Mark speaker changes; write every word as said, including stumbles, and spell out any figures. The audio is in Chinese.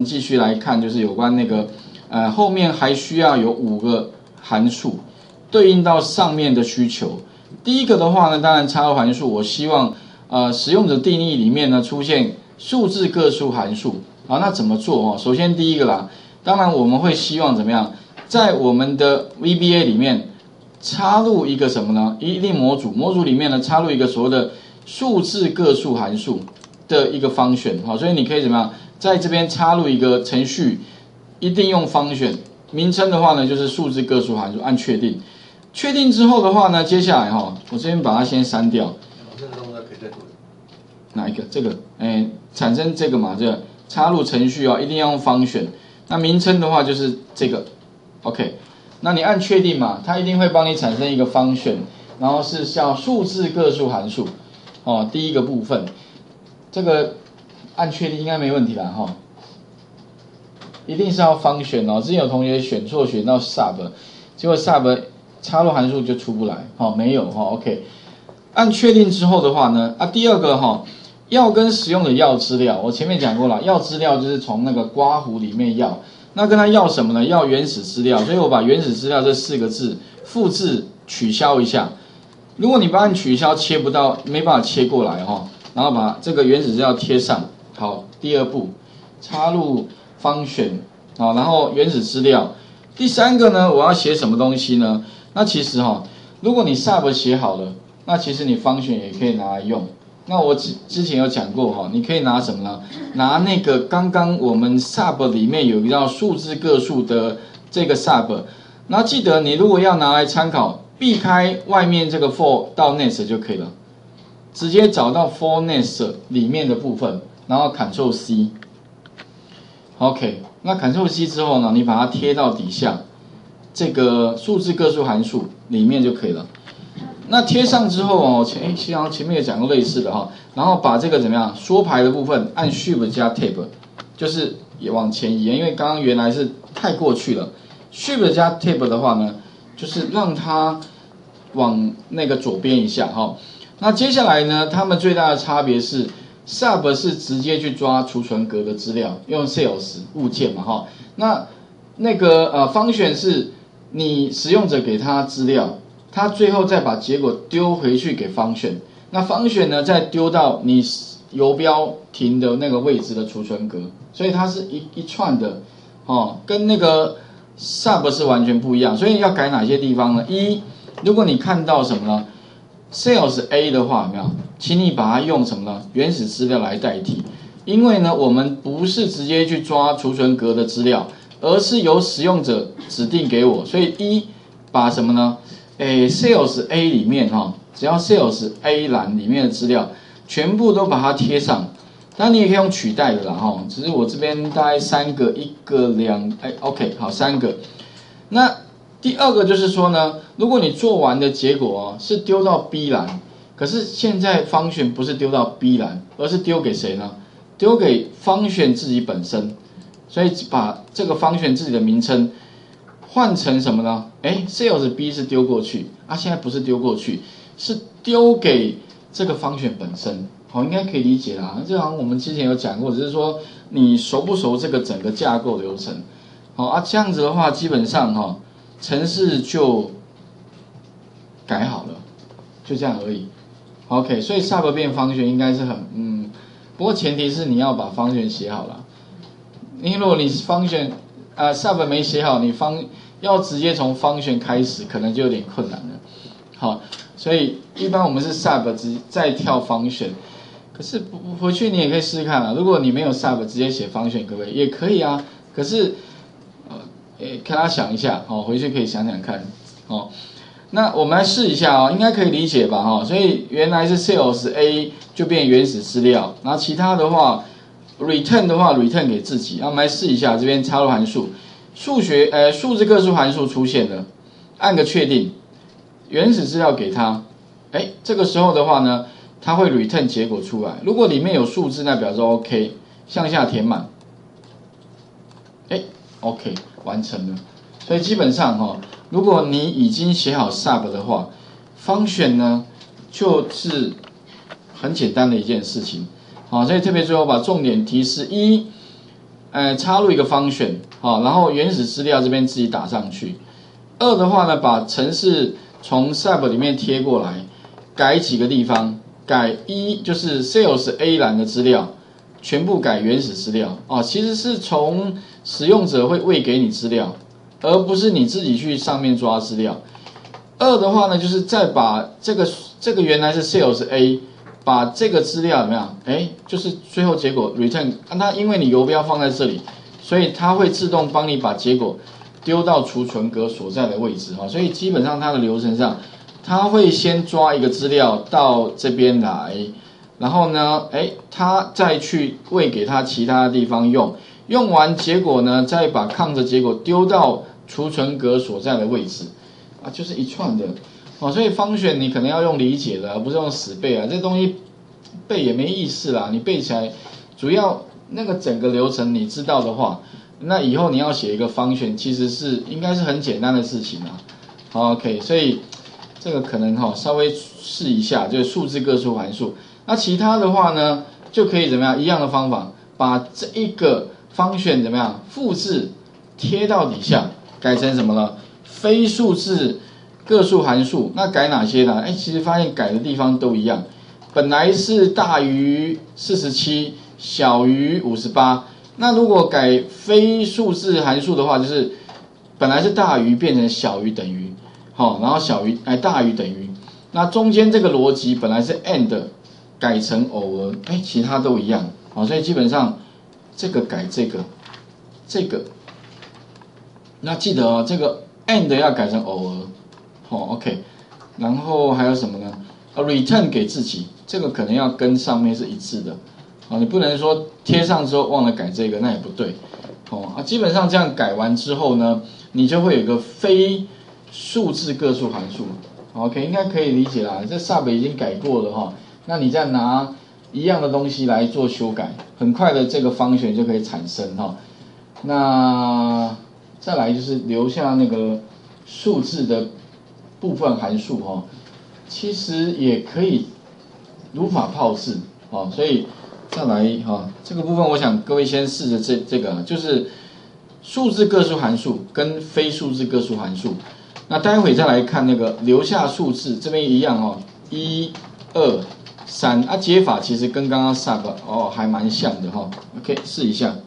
Speaker 1: 继续来看，就是有关那个，呃，后面还需要有五个函数对应到上面的需求。第一个的话呢，当然插入函数，我希望呃使用者定义里面呢出现数字个数函数。好，那怎么做哦？首先第一个啦，当然我们会希望怎么样，在我们的 V B A 里面插入一个什么呢？一定模组，模组里面呢插入一个所谓的数字个数函数的一个function。好，所以你可以怎么样？在这边插入一个程序，一定用function，名称的话呢就是数字个数函数，按确定。确定之后的话呢，接下来哈，我这边把它先删掉。哪一个？这个，哎，产生这个嘛，这个插入程序啊，一定要用function。那名称的话就是这个 ，OK。那你按确定嘛，它一定会帮你产生一个function，然后是叫数字个数函数。哦，第一个部分，这个按确定应该没问题吧？哈、哦，一定是要function哦。之前有同学选错，选到 sub， 结果 sub 插入函数就出不来，哦，没有哈、哦、，OK。按确定之后的话呢，啊，第二个哈、哦，要跟使用的要资料，我前面讲过了，要资料就是从那个刮胡里面要。那跟他要什么呢？要原始资料，所以我把原始资料这四个字复制取消一下。如果你不按取消，切不到，没办法切过来哈、哦。然后把这个原始资料贴上。好，第二步插入function，好，然后原始资料。第三个呢，我要写什么东西呢？那其实哈、哦，如果你 sub 写好了，那其实你 function 也可以拿来用。那我之之前有讲过哈，你可以拿什么呢？拿那个刚刚我们 sub 里面有一个叫数字个数的这个 sub， 那记得你如果要拿来参考，避开外面这个 for 到 next 就可以了，直接找到 for next 里面的部分，然后 Ctrl C。OK， 那 Ctrl C 之后呢，你把它贴到底下这个数字个数函数里面就可以了。那贴上之后哦，前哎，前前面也讲过类似的哈，然后把这个怎么样缩排的部分按 Shift 加 Tab， 就是也往前移，因为刚刚原来是太过去了。Shift 加 Tab 的话呢，就是让它往那个左边一下哈。那接下来呢，它们最大的差别是 Sub 是直接去抓储存格的资料，用 Sales 物件嘛哈。那那个呃 Function 是你使用者给它资料。它最后再把结果丢回去给function，那function呢再丢到你游标停的那个位置的储存格，所以它是一一串的，哦，跟那个 sub 是完全不一样。所以要改哪些地方呢？一，如果你看到什么呢 ？sales A 的话，有没有？请你把它用什么呢？原始资料来代替，因为呢，我们不是直接去抓储存格的资料，而是由使用者指定给我，所以一把什么呢？诶 ，Sales A 里面哈，只要 Sales A 栏里面的资料全部都把它贴上，当然你也可以用取代的啦哈，只是我这边大概三个，一个两，哎 ，OK， 好，三个。那第二个就是说呢，如果你做完的结果哦是丢到 B 栏，可是现在 function 不是丢到 B 栏，而是丢给谁呢？丢给 function 自己本身，所以把这个 function 自己的名称换成什么呢？哎 ，sales B 是丢过去啊，现在不是丢过去，是丢给这个function本身。好，应该可以理解啦。这好像我们之前有讲过，只是说你熟不熟这个整个架构流程。好啊，这样子的话，基本上哈、哦，程式就改好了，就这样而已。OK， 所以 sub 变function应该是很嗯，不过前提是你要把function写好了。因为如果你 function 啊、呃、sub 没写好，你方要直接从 function 开始，可能就有点困难了。好，所以一般我们是 sub 直再跳 function， 可是回去你也可以试试看啊。如果你没有 sub 直接写 function 可不可以？也可以啊。可是呃，诶，看他想一下，哦，回去可以想想看，哦。那我们来试一下哦，应该可以理解吧？哈，所以原来是 sales A 就变原始资料，然后其他的话 return 的话 return 给自己。那我们来试一下，这边插入函数。数学呃数字个数函数出现了，按个确定，原始资料给它，哎，这个时候的话呢，它会 return 结果出来。如果里面有数字，那表示 OK， 向下填满，哎 ，OK 完成了。所以基本上哈、哦，如果你已经写好 sub 的话 ，function 呢就是很简单的一件事情。好，所以特别最后把重点提示一。 呃，插入一个function，好，然后原始资料这边自己打上去。二的话呢，把程式从 sub 里面贴过来，改几个地方，改一就是 sales A 栏的资料，全部改原始资料啊，其实是从使用者会喂给你资料，而不是你自己去上面抓资料。二的话呢，就是再把这个这个原来是 sales A， 把这个资料怎么样？哎，就是最后结果 return， 它因为你游标放在这里，所以它会自动帮你把结果丢到储存格所在的位置哈。所以基本上它的流程上，它会先抓一个资料到这边来，然后呢，哎，它再去喂给它其他的地方用，用完结果呢，再把 count 的结果丢到储存格所在的位置。啊，就是一串的，哦，所以function你可能要用理解的，而不是用死背啊。这东西背也没意思啦，你背起来，主要那个整个流程你知道的话，那以后你要写一个function，其实是应该是很简单的事情啊。OK， 所以这个可能哈、哦、稍微试一下，就是数字个数函数。那其他的话呢，就可以怎么样？一样的方法，把这一个function怎么样复制贴到底下，改成什么了？非数字个数函数，那改哪些呢？哎，其实发现改的地方都一样，本来是大于四十七，小于五十八。那如果改非数字函数的话，就是本来是大于变成小于等于，好，然后小于哎大于等于。那中间这个逻辑本来是 and 改成偶尔，哎，其他都一样，好，所以基本上这个改这个，这个，那记得哦，这个。and 要改成偶尔，哦 ，OK， 然后还有什么呢？啊 ，return 给自己，这个可能要跟上面是一致的，啊，你不能说贴上之后忘了改这个，那也不对，哦，啊，基本上这样改完之后呢，你就会有一个非数字个数函数 ，OK， 应该可以理解啦。这 sub 已经改过了哈，那你再拿一样的东西来做修改，很快的这个function就可以产生哈，那。再来就是留下那个数字的部分函数哈，其实也可以如法炮制啊，所以再来哈，这个部分我想各位先试着这这个就是数字个数函数跟非数字个数函数，那待会再来看那个留下数字这边一样哦，一、二、三啊，解法其实跟刚刚 sub 哦还蛮像的哈 ，OK 试一下。